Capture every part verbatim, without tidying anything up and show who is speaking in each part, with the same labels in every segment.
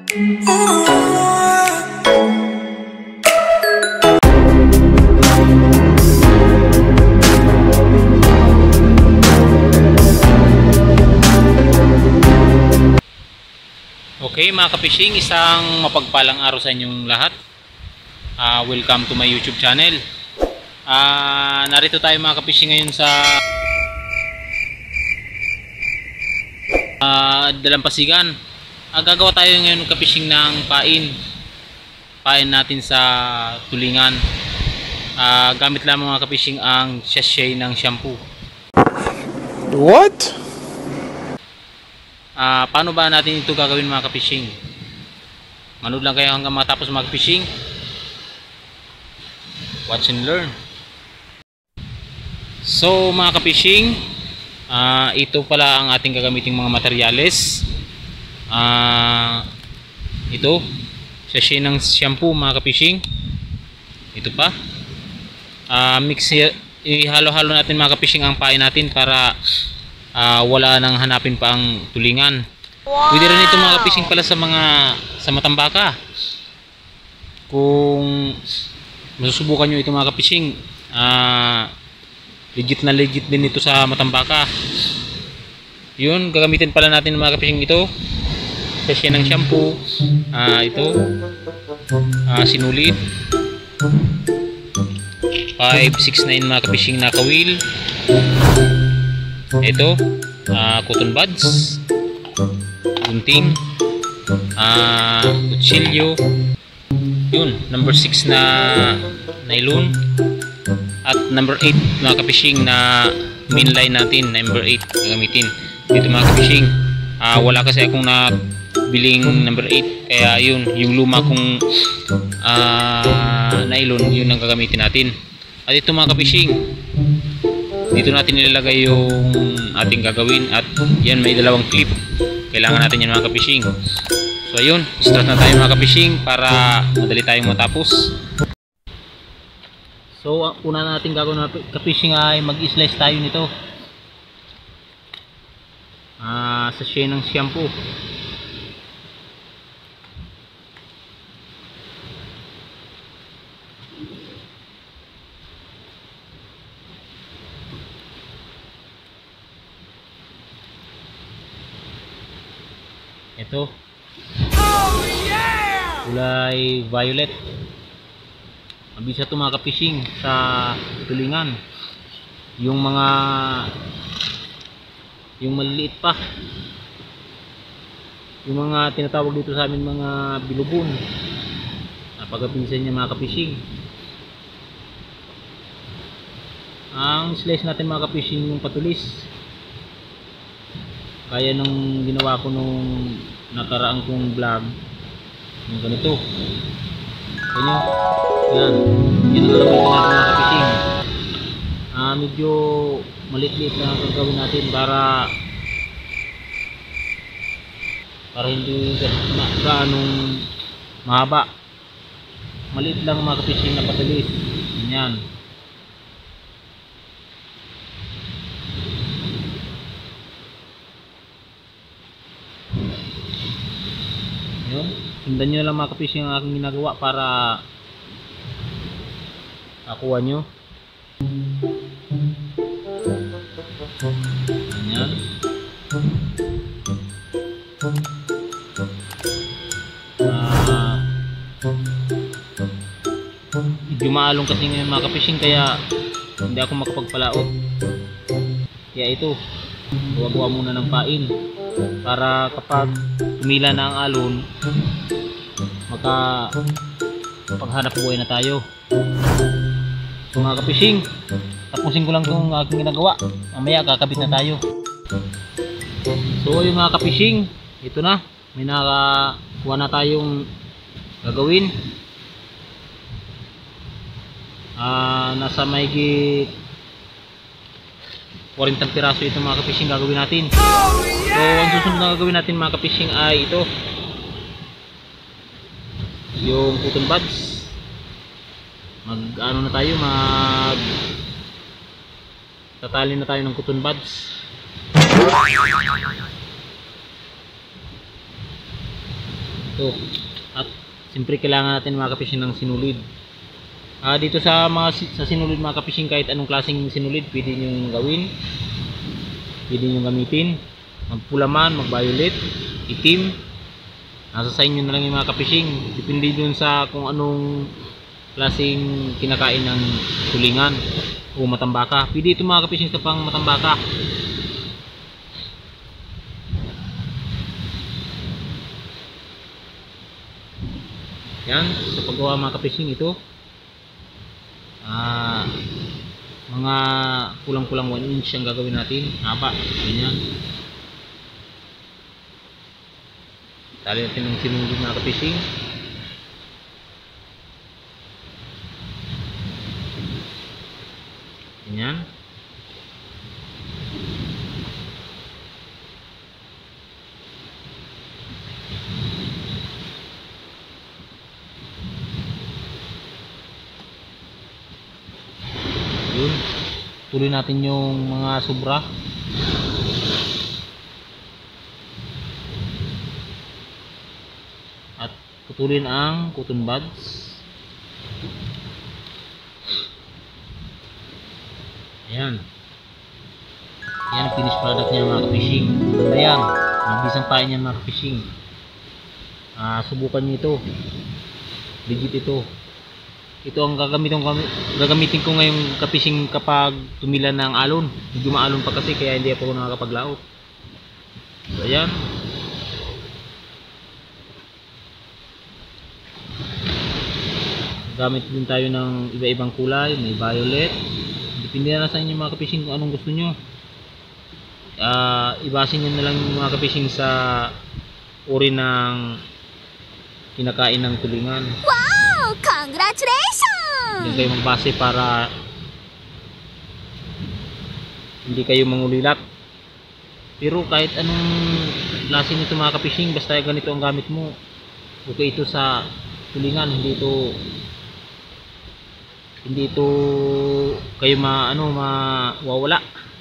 Speaker 1: Okay mga ka-fishing, isang mapagpalang araw sa inyong lahat. uh, Welcome to my YouTube channel. uh, Narito tayo mga ka-fishing ngayon sa uh, Dalampasigan. uh, Gagawa tayo ngayon ka-fishing ng pain Pain natin sa tulingan. uh, Gamit lamang mga ka-fishing ang sachet ng shampoo.
Speaker 2: What?
Speaker 1: Uh, paano ba natin ito gagawin mga ka-fishing? Manood lang kayo hanggang matapos mga ka-fishing. Watch and learn. So mga ka-fishing, uh, ito pala ang ating gagamiting mga materyales. uh, Ito sachet ng shampoo mga ka-fishing. Ito pa, uh, mix, ihalo-halo natin mga ka-fishing ang pain natin para Uh, wala nang hanapin pa ang tulingan. Wow. Pwede rin ito mga ka-fishing pala sa mga sa matambaka. Kung masusubukan nyo ito mga ka-fishing, uh, legit na legit din ito sa matambaka. Yun, gagamitin pala natin mga ka-fishing ito. Sachet ng shampoo, uh, ito uh, sinulit five six nine mga ka-fishing na kawil. Ito, uh, cotton buds, gunting, uh, kutsilyo, yun, number six na nylon, at number eight mga ka-fishing na mainline natin, number eight gagamitin dito mga ka-fishing. uh, wala kasi akong nabiling number eight, kaya yun, yung luma kong uh, nylon, yun ang gagamitin natin. At ito mga ka-fishing, dito natin nilalagay yung ating gagawin, at yan, may dalawang clip, kailangan natin yan mga ka-fishing. So ayun, start na tayo mga ka-fishing para madali tayong matapos. So ang una natin gagawin mga ka-fishing ay mag-slice tayo nito, ah, sachet ng shampoo. Ito, oh, yeah! Kulay violet. Mabisa ito mga ka-fishing sa tulingan. Yung mga yung maliliit pa, yung mga tinatawag dito sa amin mga bilubon, napagabisan niya mga ka-fishing. Ang slice natin mga ka-fishing yung patulis, kaya nung ginawa ko nung nakaraang kong vlog, yung ganito. Ganyo, yan, yun ang gagawin natin mga ka-fishing. Ah, medyo maliit-liit na gagawin natin para para hindi gaanong mahaba. Maliit lang mga ka-fishing na patulis. Yan. Yun, sundan nyo lang mga ka-fishing ang aking ginagawa para nakuha nyo. Ayan. Uh, medyo maalong kasi ngayon mga ka-fishing, kaya hindi ako makapagpalaot. Kaya ito, gawa-gawa muna ng pain para kapag tumila na ang alon, maka paghanap buhay na tayo. So mga ka-fishing, tapusin ko lang itong aking ginagawa, mamaya kakabit na tayo. So yung mga ka-fishing, ito na, may nakakuha na tayong gagawin. uh, nasa mayigit forty piraso ito mga ka-fishing gagawin natin. So ang susunod na gagawin natin mga ka-fishing ay ito, yung cotton buds. Mag ano na tayo, mag tatali na tayo ng cotton buds. Ito, Ito. At siyempre kailangan natin mga kapishing ng sinulid. Ah, dito sa mga sa sinulid mga kapishing, kahit anong klaseng sinulid pwede nyo gawin. Pwede nyo gamitin. Magpula man, mag-violet, itim. Nasa sa inyo na lang yung mga kapishing. Depende dun sa kung anong klaseng kinakain ng tulingan o matambaka. Pwede ito mga kapishing sa pang matambaka. Yan, sa paggawa mga kapishing ito, ah, mga kulang-kulang one inch ang gagawin natin, haba, ganyan. Tali natin ng sinulid mga kapishing. Ganyan. Yun. Tuloy natin yung mga sobra. At putulin ang cotton buds. Ayan. Yan ang finished product niya mga kapishing. Ayan. Mabisang pain niya mga kapishing. Ah, subukan niyo ito. Legit ito. Ito ang gagamitin ko, gagamitin ko ngayong kapishing kapag tumila ng alon. Medyo maalon pa kasi kaya hindi ako nakakapaglaot. So ayan. Gamit din tayo ng iba-ibang kulay, may violet. Depende na sa inyo mga kapishing kung anong gusto nyo. Uh, ibasin nyo na lang mga kapishing sa uri ng kinakain ng tulingan.
Speaker 2: Wow! Congratulations!
Speaker 1: Hindi kayo magbase para hindi kayo mangulilak. Pero kahit anong klase nito mga kapishing, basta ganito ang gamit mo, okay ito sa tulingan. Hindi ito hindi ito kayo ma ano mawawala.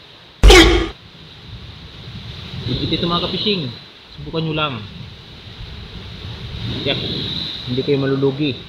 Speaker 1: Hindi ito mga kapishing, subukan nyo lang. Yak, hindi kayo malulugi.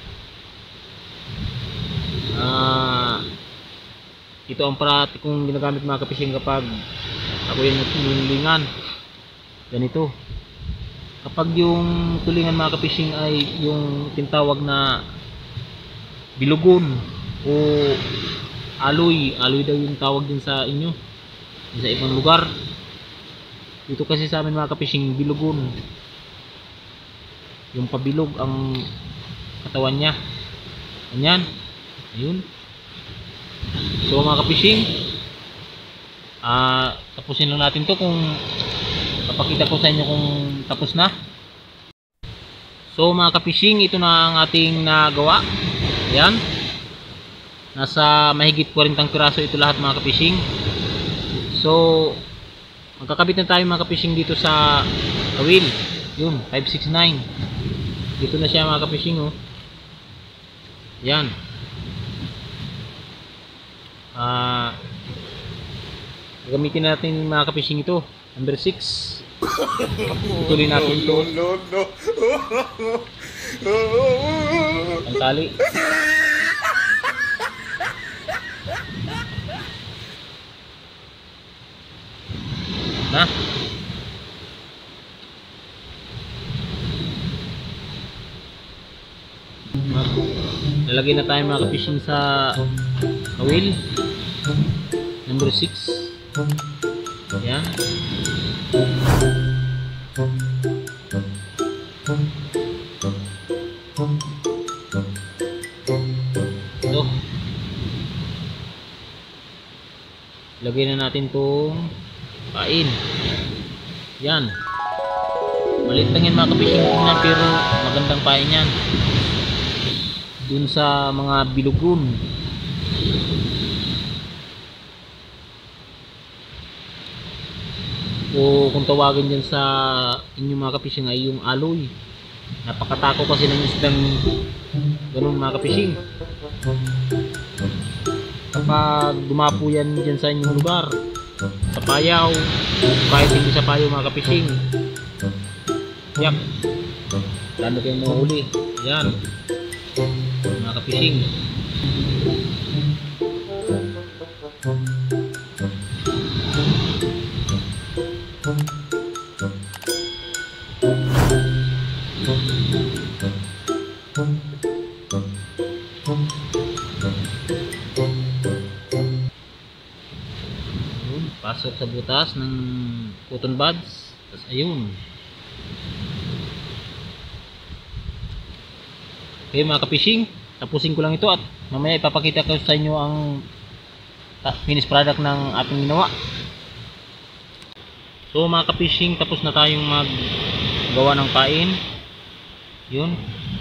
Speaker 1: Ah, ito ang pratikong ginagamit mga kapishing kapag ako yung tulingan. Ganito. Kapag yung tulingan mga kapishing ay yung tinatawag na bilugon o aloy, aloy daw yung tawag din sa inyo, sa ibang lugar. Dito kasi sa amin mga kapishing, bilugon. Yung pabilog ang katawan niya. Ganyan. Ayun. So mga kapishing, ah, tapusin lang natin to kung papakita ko sa inyo kung tapos na. So mga kapishing, ito na ang ating nagawa. Ayan. Nasa mahigit forty piraso ito lahat mga kapishing. So magkakabit na tayo mga kapishing dito sa kawil. Yun, five six nine. Dito na siya mga kapishing, oh. Yan. Ah, gagamitin natin mga kapishing ito, number six. Tuloy natin ito. No, no, no. Ang tali. Na. Lalagay na tayo mga kapishing sa kawil number six. Yan. Ito. Lagay na natin tong pain. Yan. Maliit lang yan mga kapishing na, pero magandang pain yan dun sa mga bilugon. O kung tawagin dyan sa inyong mga kapishing ay yung aloy. Napakatako kasi ng isdang ganun mga kapishing. Kapag dumapo yan dyan sa inyong lugar, sa payaw, kahit hindi sa payaw mga kapishing, yak, Marami kayong mahuli. Yan. Mga ka-fishing. Pasok sa butas ng cotton buds. Tapos ayun. Okay mga ka-fishing, tapusin ko lang ito at mamaya ipapakita ko sa inyo ang finished product ng ating ginawa. So mga ka-fishing, tapos na tayong maggawa ng pain. Yun.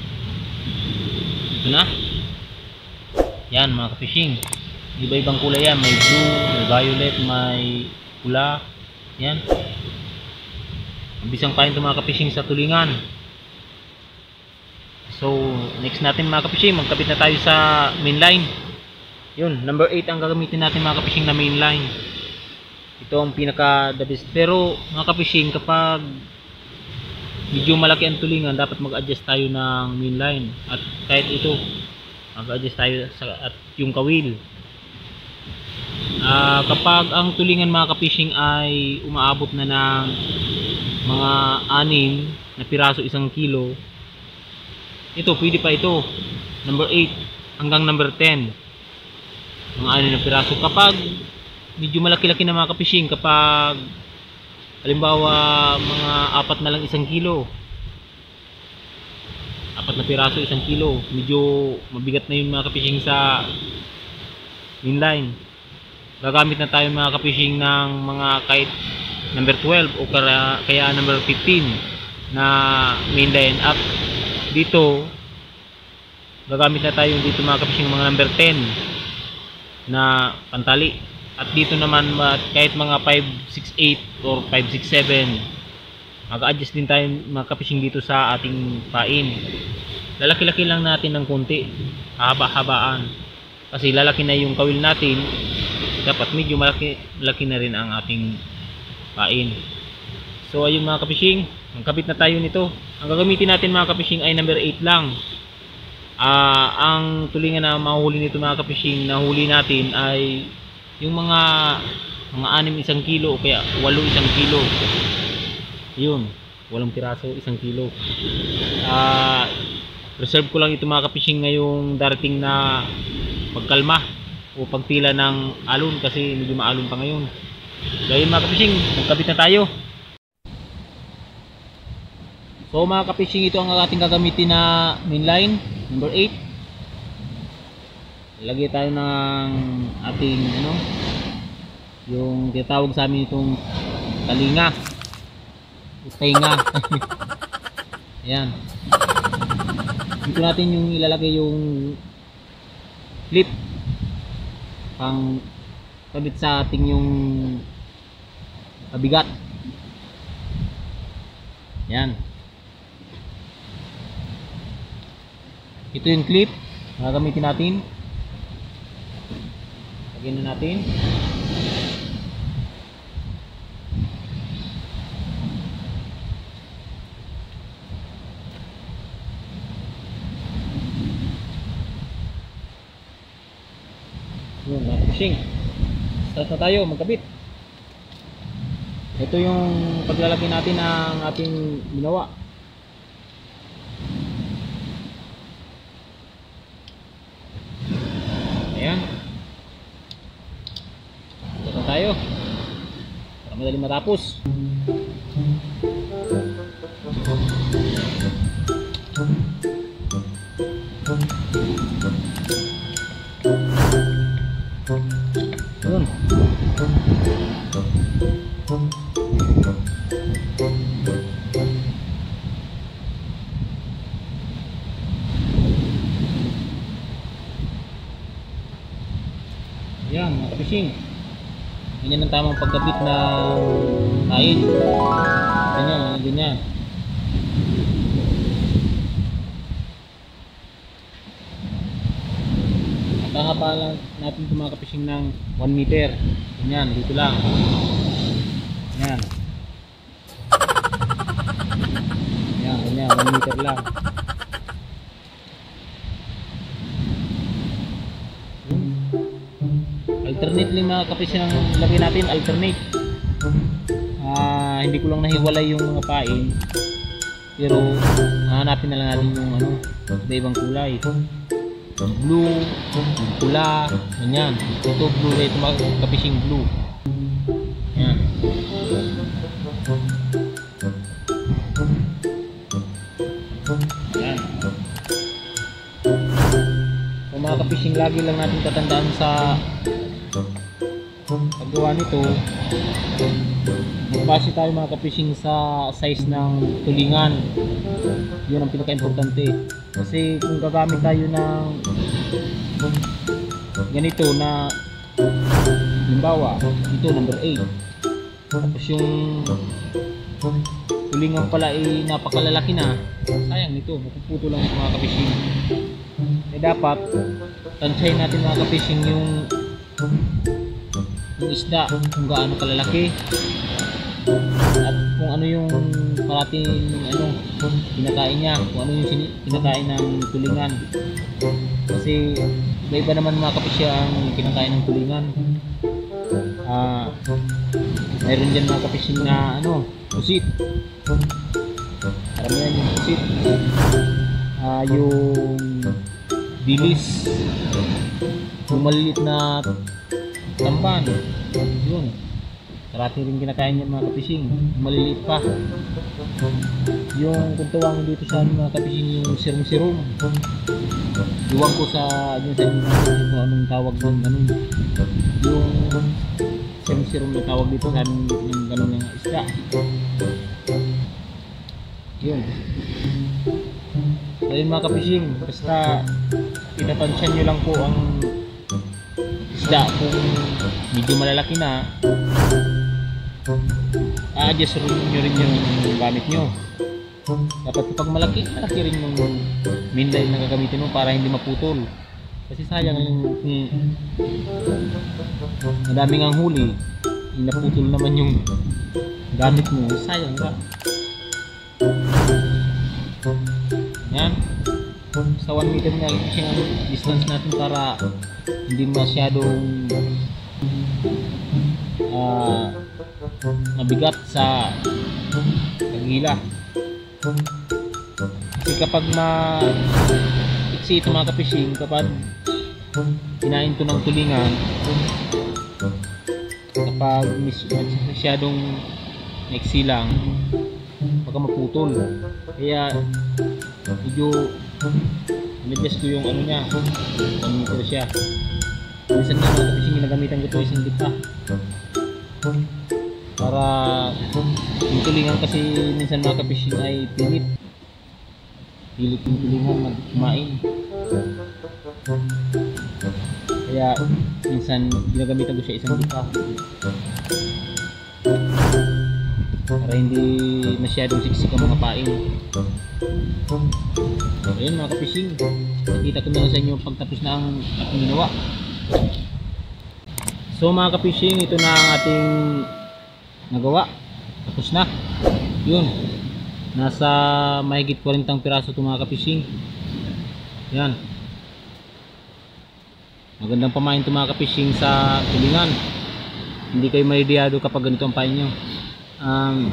Speaker 1: Ito na. Yan mga ka-fishing. Iba-ibang kulay yan. May blue, may violet, may pula. Yan. Mabisang pain ito mga ka-fishing sa tulingan. So next natin mga ka-fishing, magkabit na tayo sa main line. Yun, number eight ang gagamitin natin mga ka-fishing na main line. Ito ang pinaka the best. Pero mga ka-fishing, kapag medyo malaki ang tulingan, dapat mag-adjust tayo ng main line. At kahit ito, mag-adjust tayo sa at yung kawil. Uh, kapag ang tulingan mga ka-fishing ay umaabot na ng mga anim na piraso isang kilo, ito pwede pa ito number eight hanggang number ten, mga anim na piraso. Kapag medyo malaki-laki na mga ka-fishing, kapag halimbawa mga apat na lang isang kilo, apat na piraso isang kilo, medyo mabigat na yun mga ka-fishing sa inline. Gagamit na tayo mga ka-fishing ng mga kahit number twelve o kaya, kaya number fifteen na main line. At dito gagamit na tayo dito mga ka-fishing mga number ten na pantali. At dito naman kahit mga five six eight or five six seven, mag-adjust din tayo mga ka-fishing dito sa ating pain. Lalaki-laki lang natin ng konti, haba-habaan, kasi lalaki na yung kawil natin. Dapat medyo malaki, malaki na rin ang ating pain. So ayun mga ka-fishing, magkabit na tayo nito. Ang gagamitin natin mga ka-fishing ay number eight lang. Uh, ang tulingan na mahuli nito mga ka-fishing na huli natin ay yung mga mga anim isang kilo o kaya walo isang kilo. Yun, walong piraso isang kilo. Uh, reserve ko lang ito mga ka-fishing ngayong darating na pagkalma o pagpila ng alon, kasi medyo maalon pa ngayon. So ayun mga ka-fishing, magkabit na tayo. So mga ka-fishing, ito ang ating gagamitin na main line number eight. Lagay tayo ng ating ano, yung tinatawag sa amin itong talinga o tenga. Ayan, dito natin yung ilalagay yung clip pang kabit sa ating yung kabigat. Yan, ito yung clip na gagamitin natin. Lagyan na natin. Yun, mga fishing. Start na tayo magkabit. Ito yung paglalagay natin ng ating ginawa. Ayan. Start na tayo para madali matapos. Yun. Yan mga fishing, ganyan ang tamang pagkabit ng kain. Ganyan, ganyan. Haba lang natin ito mga kapishing ng one meter. Ganyan, dito lang. Yan. Yan, Ganyan, one meter lang. Alternately mga kapis ang lagay natin, alternate. Ah, hindi ko lang nahiwalay yung mga pain. Pero hanapin na lang natin yung ano, sa ibang kulay. Yung blue, yung pula, ganyan. Ito blue, ito mga kapising blue. Yan. Yan. So mga kapising, lagi lang natin tatandaan sa paggawa nito, magbase tayo mga kapising sa size ng tulingan. Yun ang pinaka-importante. Kasi kung gagamit tayo ng ganito na halimbawa, ito number eight, tapos yung tulingan pala ay napakalalaki na, sayang nito, mapuputo lang ito mga kapising. Eh dapat tansyahin natin mga kapising yung yung isda, kung gaano kalalaki at kung ano yung parating ano, kinakain niya, kung ano yung kinakain ng tulingan. Kasi iba-iba naman mga kapisya ang kinakain ng tulingan. Ah, mayroon dyan mga kapising na ano, pusit. Karamihan yung pusit. Ah, yung bilis, yung maliliit na tamban, yun, karati rin kinakain yan mga kapising, maliliit pa. Yung kung tawagin dito sa mga kapising, yung sirum-sirum, iwan ko sa yun sa inyo kung anong tawag ng ganun, yung sirum-sirum na tawag dito sa amin yung ganun ng isda. Yun. So yun mga kapising, basta pinatansyan nyo lang po ang isda. Kung medyo malalaki na, a-adjust rin nyo rin yung gamit nyo. Dapat kapag malaki, malaki rin yung main line na gagamitin mo para hindi maputol. Kasi sayang yung hmm, madaming ang huli, naputol naman yung gamit mo, sayang ka. Yan. Sa one meter na kasi ang distance natin para hindi masyadong uh, mabigat sa pagila. Kasi kapag ma iksi ito mga kapising, kapag kinain ito ng tulingan, kapag masyadong maiksi lang, baka maputol. Kaya medyo in-adjust ko yung ano niya, one meter siya. Minsan nga mga kapising, ginagamitan ko ito isang dipa para yung tulingan, kasi minsan mga kapising ay pilit pilit yung tulingan magkumain, kaya minsan ginagamitan ko siya isang dipa para hindi masyadong siksik ang mga pain. So, ayun mga kapising, nakita ko na lang sa inyo pagtapos na ang aking ginawa. So mga kapising, ito na ang ating nagawa. Tapos na. Yun. Nasa mahigit forty piraso ito mga kapising. Yan. Magandang pamain ito mga kapising sa tulingan. Hindi kayo maidiyado kapag ganito ang pain nyo. Um,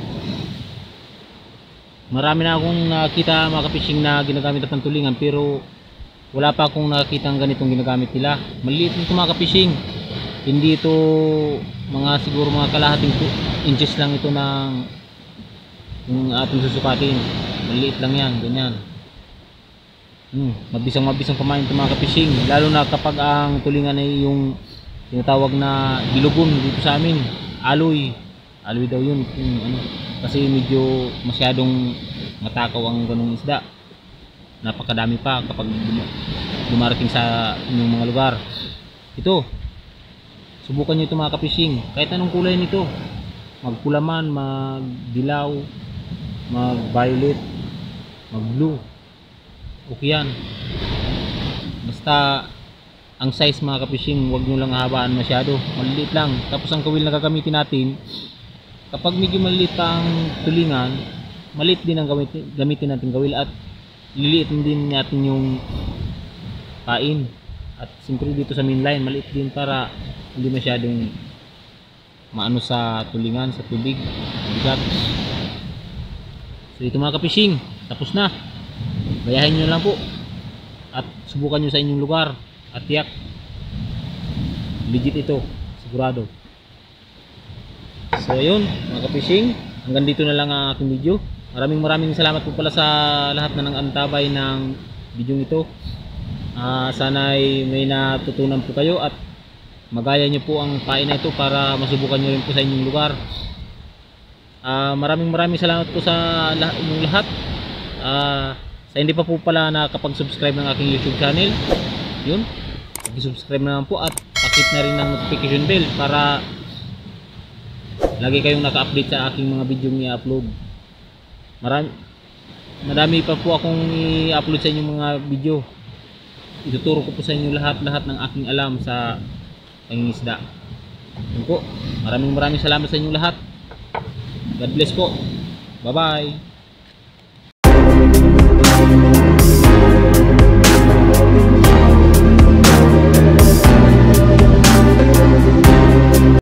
Speaker 1: marami na akong nakita mga kapising na ginagamit at ng tulingan, pero wala pa akong nakita ang ganitong ginagamit nila. Maliit nito mga kapising, hindi ito mga siguro mga kalahating inches lang ito ng yung ating susukatin. Maliit lang yan, ganyan. hmm, mabisang mabisang pamain ito mga kapising, lalo na kapag ang tulingan ay yung tinatawag na bilugon dito sa amin, aloy. Aloy daw yun, yung, ano, kasi medyo masyadong matakaw ang ganung isda. Napakadami pa kapag dumarating sa inyong mga lugar. Ito, subukan nyo ito mga kapising, kahit anong kulay nito, magpula man, magdilaw, mag violet, mag blue, okay yan. Basta ang size mga kapising, huwag nyo lang habaan masyado, maliliit lang. Tapos ang kawil na gagamitin natin, kapag medyo maliit ang tulingan, maliit din ang gamitin, gamitin natin gawil at liliitin din natin yung pain. At siyempre dito sa mainline maliit din para hindi masyadong maano sa tulingan, sa tubig, bigat. So ito mga kapishing, tapos na. Bayahin nyo lang po at subukan nyo sa inyong lugar at tiyak legit ito, sigurado. So ayun mga kapishing, hanggang dito na lang ang aking video. Maraming maraming salamat po pala sa lahat na nang-antabay ng video ito. Uh, sana ay may natutunan po kayo at magaya nyo po ang pain na ito para masubukan nyo rin po sa inyong lugar. Uh, maraming maraming salamat po sa lahat, inyong lahat. Uh, sa hindi pa po pala nakapag-subscribe ng aking YouTube channel, yun, mag-subscribe na naman po at pakit na rin ng notification bell para lagi kayong naka-update sa aking mga video i-upload. Marami, madami pa po akong i-upload sa inyong mga video. Ituturo ko po sa inyo lahat-lahat ng aking alam sa pangingisda. Yun po. Maraming maraming salamat sa inyong lahat. God bless po. Bye bye.